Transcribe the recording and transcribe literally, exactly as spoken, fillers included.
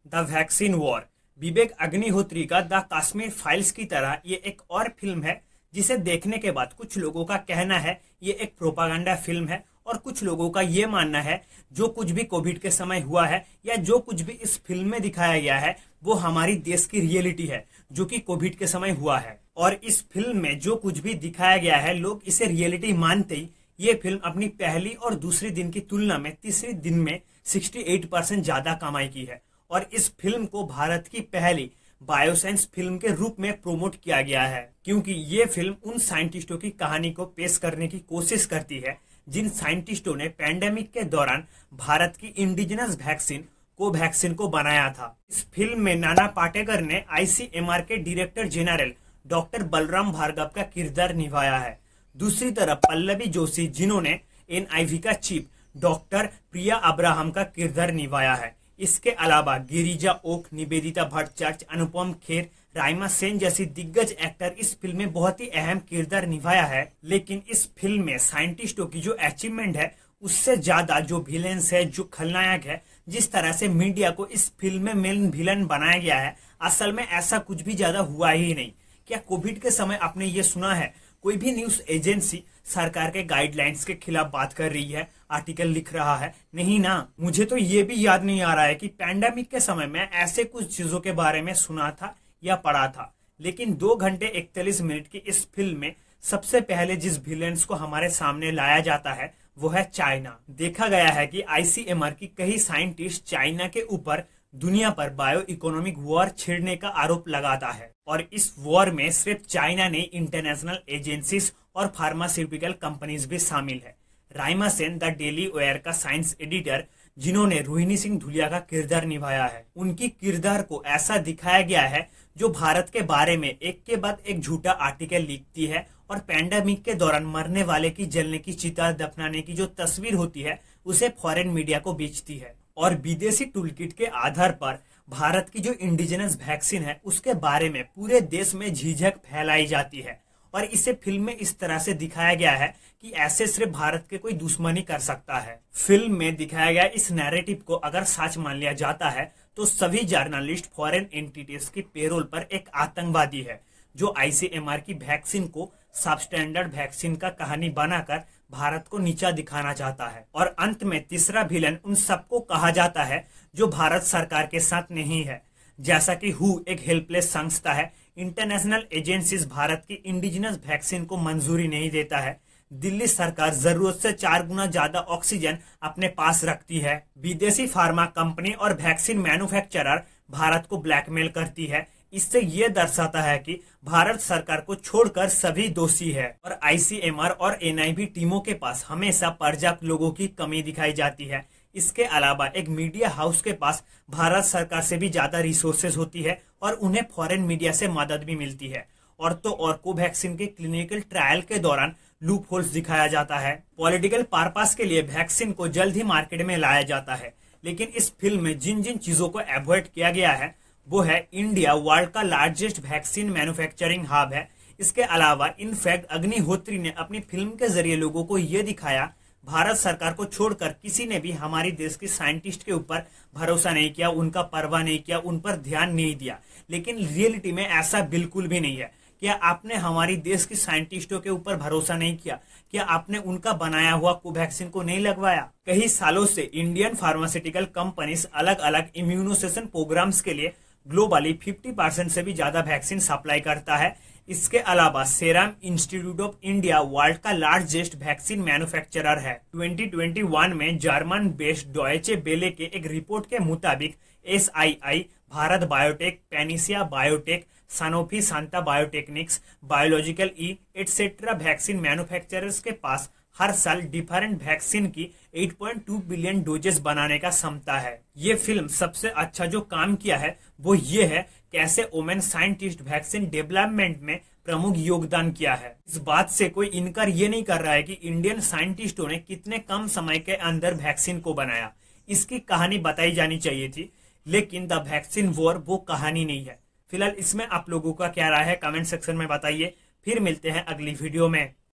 The vaccine war. Vivek Agnihotri का the Kashmir files की तरह ये एक और फिल्म है जिसे देखने के बाद कुछ लोगों का कहना है ये एक प्रोपागेंडा फिल्म है, और कुछ लोगों का ये मानना है जो कुछ भी कोविड के समय हुआ है या जो कुछ भी इस फिल्म में दिखाया गया है वो हमारी देश की रियलिटी है जो कि कोविड के समय हुआ है। और इस फिल्म में जो कुछ भी दिखाया गया है लोग इसे रियलिटी मानते ही ये फिल्म अपनी पहली और दूसरी दिन की तुलना में तीसरे दिन में अड़सठ परसेंट ज्यादा कमाई की है। और इस फिल्म को भारत की पहली बायोसाइंस फिल्म के रूप में प्रोमोट किया गया है, क्योंकि ये फिल्म उन साइंटिस्टों की कहानी को पेश करने की कोशिश करती है जिन साइंटिस्टों ने पैंडेमिक के दौरान भारत की इंडिजिनस वैक्सीन कोवैक्सीन को बनाया था। इस फिल्म में नाना पाटेकर ने आईसीएमआर के director general doctor Balram Bhargava का किरदार निभाया है। दूसरी तरफ पल्लवी जोशी जिन्होंने एनआईवी का चीफ डॉक्टर प्रिया अब्राहम का किरदार निभाया है। इसके अलावा गिरिजा ओक, निवेदिता भट्टाचार्य, अनुपम खेर, राइमा सेन जैसी दिग्गज एक्टर इस फिल्म में बहुत ही अहम किरदार निभाया है। लेकिन इस फिल्म में साइंटिस्टों की जो अचीवमेंट है उससे ज्यादा जो विलेंस है, जो खलनायक है, जिस तरह से मीडिया को इस फिल्म में मेन विलन बनाया गया है, असल में ऐसा कुछ भी ज्यादा हुआ ही नहीं। क्या कोविड के समय आपने ये सुना है कोई भी न्यूज एजेंसी सरकार के गाइडलाइंस के खिलाफ बात कर रही है, आर्टिकल लिख रहा है? नहीं ना। मुझे तो ये भी याद नहीं आ रहा है कि पैंडेमिक के समय में ऐसे कुछ चीजों के बारे में सुना था या पढ़ा था। लेकिन दो घंटे इकतालीस मिनट की इस फिल्म में सबसे पहले जिस विलेंस को हमारे सामने लाया जाता है वो है चाइना। देखा गया है कि आईसीएमआर की कई साइंटिस्ट चाइना के ऊपर दुनिया पर बायो इकोनॉमिक वॉर छेड़ने का आरोप लगाता है, और इस वॉर में सिर्फ चाइना नहीं इंटरनेशनल एजेंसीज और फार्मास्यूटिकल कंपनीज भी शामिल है। Raima Sen the Daily Wire का साइंस एडिटर जिन्होंने रोहिणी सिंह धुलिया का किरदार निभाया है, उनकी किरदार को ऐसा दिखाया गया है जो भारत के बारे में एक के बाद एक झूठा आर्टिकल लिखती है और पैंडेमिक के दौरान मरने वाले की जलने की चिता दफनाने की जो तस्वीर होती है उसे फॉरेन मीडिया को बेचती है। और विदेशी टूलकिट के आधार पर भारत की जो इंडिजिनस वैक्सीन है उसके बारे में पूरे देश में झिझक फैलाई जाती है, और इसे फिल्म में इस तरह से दिखाया गया है कि ऐसे सिर्फ भारत के कोई दुश्मनी कर सकता है। फिल्म में दिखाया गया इस नैरेटिव को अगर सच मान लिया जाता है तो सभी जर्नलिस्ट फॉरेन एंटिटीज की पेरोल पर एक आतंकवादी है जो आईसीएमआर की वैक्सीन को सबस्टैंडर्ड वैक्सीन का कहानी बनाकर भारत को नीचा दिखाना चाहता है। और अंत में तीसरा विलन उन सबको कहा जाता है जो भारत सरकार के साथ नहीं है, जैसा कि हु एक हेल्पलेस संस्था है। इंटरनेशनल एजेंसीज भारत की इंडिजिनस वैक्सीन को मंजूरी नहीं देता है। दिल्ली सरकार जरूरत से चार गुना ज्यादा ऑक्सीजन अपने पास रखती है। विदेशी फार्मा कंपनी और वैक्सीन मैन्युफैक्चरर भारत को ब्लैकमेल करती है। इससे ये दर्शाता है कि भारत सरकार को छोड़कर सभी दोषी है, और आईसीएमआर और एनआईवी टीमों के पास हमेशा पर्याप्त लोगों की कमी दिखाई जाती है। इसके अलावा एक मीडिया हाउस के पास भारत सरकार से भी ज्यादा रिसोर्सेज होती है और उन्हें फॉरेन मीडिया से मदद भी मिलती है। और तो और कोवैक्सीन के क्लिनिकल ट्रायल के दौरान लूप होल्स दिखाया जाता है। पॉलिटिकल पर्पस के लिए वैक्सीन को जल्द ही मार्केट में लाया जाता है। लेकिन इस फिल्म में जिन जिन चीजों को अवॉइड किया गया है वो है इंडिया वर्ल्ड का लार्जेस्ट वैक्सीन मैन्युफैक्चरिंग हब है। इसके अलावा इनफैक्ट अग्निहोत्री ने अपनी फिल्म के जरिए लोगों को यह दिखाया भारत सरकार को छोड़कर किसी ने भी हमारी देश की साइंटिस्ट के ऊपर भरोसा नहीं किया, उनका परवाह नहीं किया, उन पर ध्यान नहीं दिया। लेकिन रियलिटी में ऐसा बिल्कुल भी नहीं है। क्या आपने हमारी देश की साइंटिस्टों के ऊपर भरोसा नहीं किया? क्या आपने उनका बनाया हुआ कोवैक्सीन को नहीं लगवाया? कई सालों से इंडियन फार्मास्यूटिकल कंपनीज अलग अलग इम्यूनाइजेशन प्रोग्राम्स के लिए ग्लोबली पचास परसेंट से भी ज्यादा वैक्सीन सप्लाई करता है। इसके अलावा Serum Institute of India world का लार्जेस्ट वैक्सीन मैन्युफैक्चरर है। दो हज़ार इक्कीस में जर्मन बेस्ड डॉयचे वेले के एक रिपोर्ट के मुताबिक S I I, Bharat Biotech, Panacea Biotec, Sanofi, Shantha Biotechnics, Biological E etcetera vaccine manufacturers के पास हर साल डिफरेंट वैक्सीन की आठ पॉइंट दो बिलियन डोजेस बनाने का क्षमता है। ये फिल्म सबसे अच्छा जो काम किया है वो ये है कैसे वुमेन साइंटिस्ट वैक्सीन डेवलपमेंट में प्रमुख योगदान किया है। इस बात से कोई इनकार ये नहीं कर रहा है कि इंडियन साइंटिस्टों ने कितने कम समय के अंदर वैक्सीन को बनाया। इसकी कहानी बताई जानी चाहिए थी, लेकिन द वैक्सीन वॉर वो कहानी नहीं है। फिलहाल इसमें आप लोगों का क्या राय है कमेंट सेक्शन में बताइए। फिर मिलते हैं अगली वीडियो में।